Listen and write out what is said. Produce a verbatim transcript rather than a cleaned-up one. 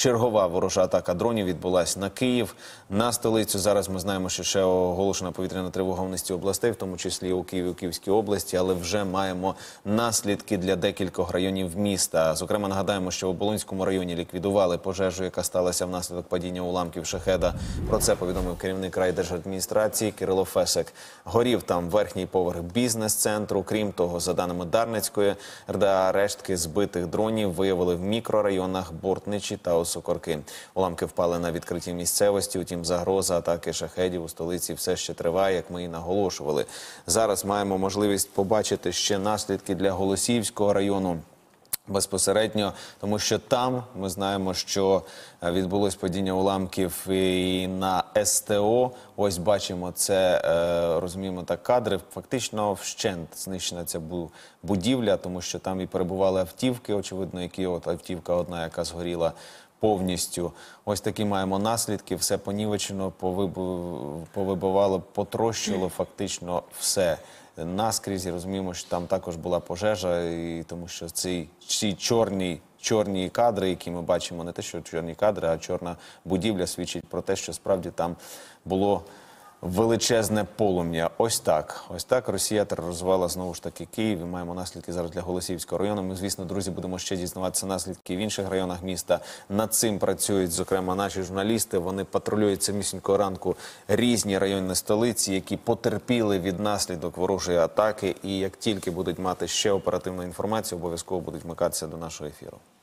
Чергова ворожа атака дронів відбулася на Київ, на столицю. Зараз ми знаємо, що ще оголошена повітряна тривога в низці областей, в тому числі у Києві, у Київській області, але вже маємо наслідки для декількох районів міста. Зокрема, нагадаємо, що в Оболонському районі ліквідували пожежу, яка сталася внаслідок падіння уламків шахеда. Про це повідомив керівник райдержадміністрації Кирило Фесик. Горів там верхній поверх бізнес-центру. Крім того, за даними Дарницької РДА, рештки збитих дронів виявили в мікрорайонах Бортничі та Осокорки. Уламки впали на відкритій місцевості, утім загроза атаки шахедів у столиці все ще триває, як ми і наголошували. Зараз маємо можливість побачити ще наслідки для Голосіївського району. Безпосередньо, тому що там ми знаємо, що відбулось падіння уламків і на ес те о. Ось бачимо це, розуміємо так, кадри. Фактично вщент знищена ця будівля, тому що там і перебували автівки, очевидно, які от автівка одна, яка згоріла повністю. Ось такі маємо наслідки, все понівечено, повибивало, потрощило фактично все. Наскрізь, розуміємо, що там також була пожежа, і тому що ці, ці чорні, чорні кадри, які ми бачимо, не те, що чорні кадри, а чорна будівля свідчить про те, що справді там було величезне полум'я. Ось так. Ось так Росія тероризувала знову ж таки Київ. І маємо наслідки зараз для Голосіївського району. Ми, звісно, друзі, будемо ще дізнаватися наслідки в інших районах міста. Над цим працюють, зокрема, наші журналісти. Вони патрулюють самісінького ранку різні райони столиці, які потерпіли від наслідок ворожої атаки. І як тільки будуть мати ще оперативну інформацію, обов'язково будуть вмикатися до нашого ефіру.